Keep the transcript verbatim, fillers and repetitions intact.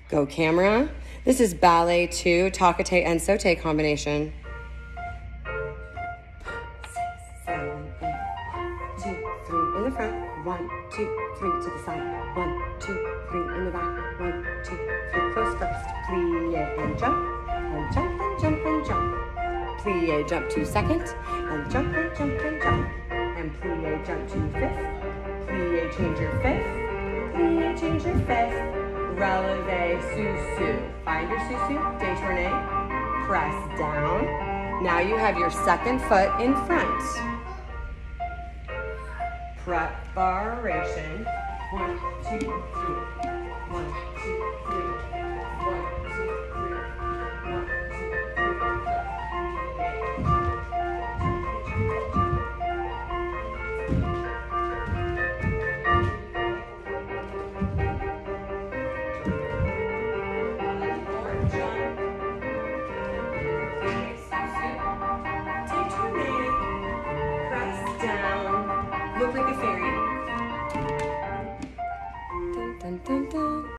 Go camera. This is Ballet two, Taqueté and Sauté combination. Six, seven, eight. Two, three in the front. One, two, three to the side. One, two, three in the back. One, two, three. Close first. Plie and jump. And jump and jump and jump. Plie, jump to second. And jump and jump and jump. And plie, jump to fifth. Plie, change your fifth. Plie, change your fifth. Releve, sous-sus. Find your sous-sus, détourné, press down. Now you have your second foot in front. Preparation. One, two, three. One, two, three. One, two, three. One, two, look like a fairy. Dun, dun, dun, dun.